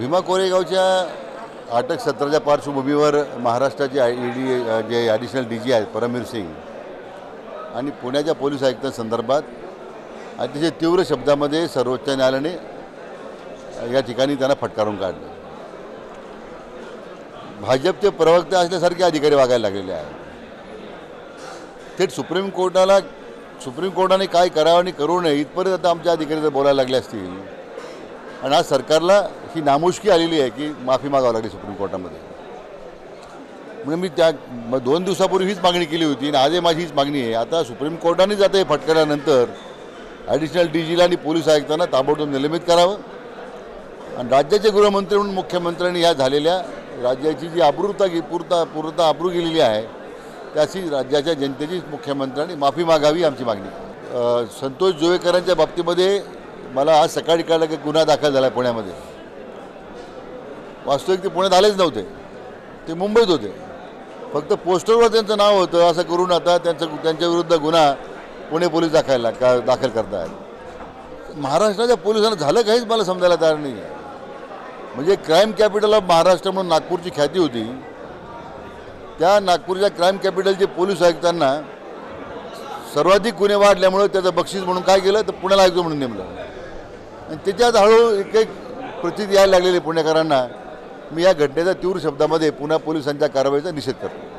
भीमा कोरेगावच्या अटक सत्राच्या पार्श्वभूमीवर महाराष्ट्राचे ईडी जे ॲडिशनल DG आहेत परमवीर सिंग आणि पुण्याच्या पोलीस आयुक्तांसंदर्भात अतिशय तीव्र शब्दामध्ये सर्वोच्च न्यायालयाने या ठिकाणी त्यांना फटकारून काढलं। भाजपचे प्रवक्ते असल्यासारखे अधिकारी वागायला लागलेले आहेत। थेट सुप्रीम कोर्टाने काय करावं आणि करू नये इथपर्यंत आता आमच्या अधिकारी जर बोलायला लागले असतील आणि आज सरकारला ही नामुष्की आलेली आहे की माफी मागावी लागली सुप्रीम कोर्टामध्ये। म्हणजे मी त्या 2 दिवसापूर्वी हीच मागणी केली होती आणि आजही माझी हीच मागणी आहे। आता सुप्रीम कोर्टाने जातं हे फटकल्यानंतर ॲडिशनल DGला आणि पोलीस आयुक्तांना ताबडतोब निलंबित करावं आणि राज्याचे गृहमंत्री म्हणून मुख्यमंत्र्यांनी या झालेल्या राज्याची जी पूर्णतः आबरू गेलेली आहे त्याची राज्याच्या जनतेची मुख्यमंत्र्यांनी माफी मागावी आमची मागणी। संतोष जोवेकरांच्या बाबतीमध्ये मला आज सकाळी कळलं की गुन्हा दाखल झाला पुण्यामध्ये। वास्तविक ते पुण्यात आलेच नव्हते, ते मुंबईत होते। फक्त पोस्टरवर त्यांचं नाव होतं असं करून आता त्यांच्या विरुद्ध गुन्हा पुणे पोलीस दाखल करत आहेत। महाराष्ट्राच्या पोलिसांना झालं काहीच मला समजायला तयार नाही आहे। म्हणजे क्राईम कॅपिटल ऑफ महाराष्ट्र म्हणून नागपूरची ख्याती होती, त्या नागपूरच्या क्राईम कॅपिटलचे पोलीस आयुक्तांना सर्वाधिक गुन्हे वाढल्यामुळे त्याचं बक्षीस म्हणून काय केलं तर पुण्याला आयुक्त म्हणून नेमलं आणि त्याच्यात हळूहळू एक प्रचिती यायला लागलेली पुणेकरांना। मी या घटनेचा तीव्र शब्दामध्ये पुन्हा पोलिसांच्या कारवाईचा निषेध करतो।